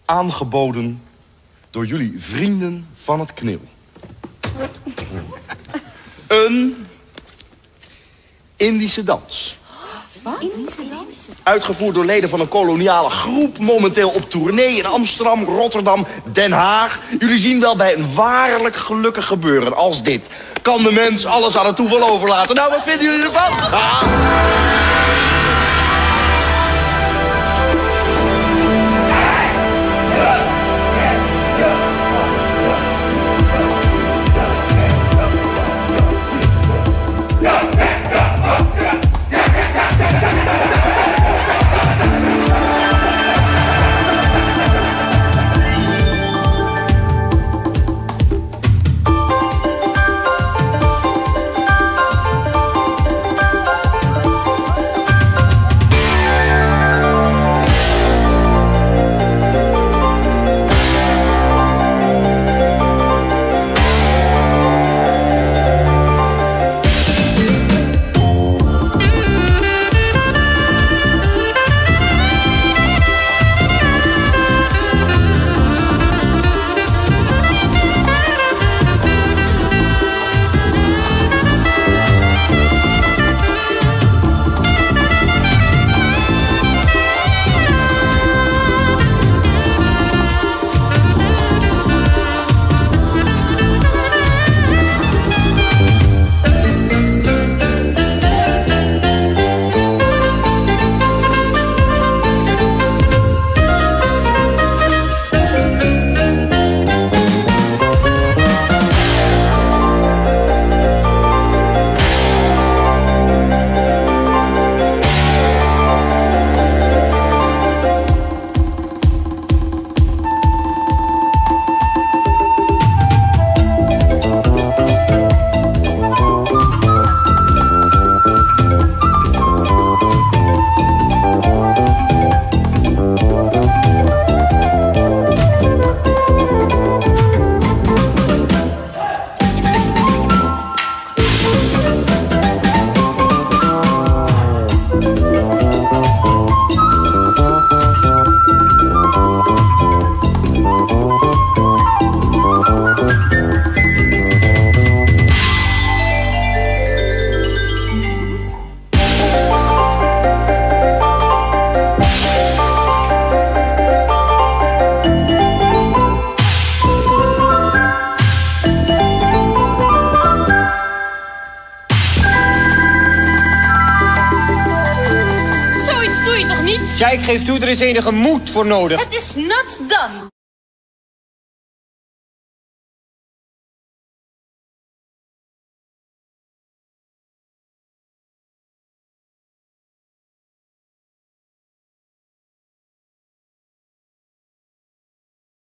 aangeboden door jullie vrienden van het Knil. Een Indische dans. Wat? Uitgevoerd door leden van een koloniale groep. Momenteel op tournee in Amsterdam, Rotterdam, Den Haag. Jullie zien wel, bij een waarlijk gelukkig gebeuren als dit kan de mens alles aan het toeval overlaten. Nou, wat vinden jullie ervan? Ja, ik geef toe, er is enige moed voor nodig. Het is not done.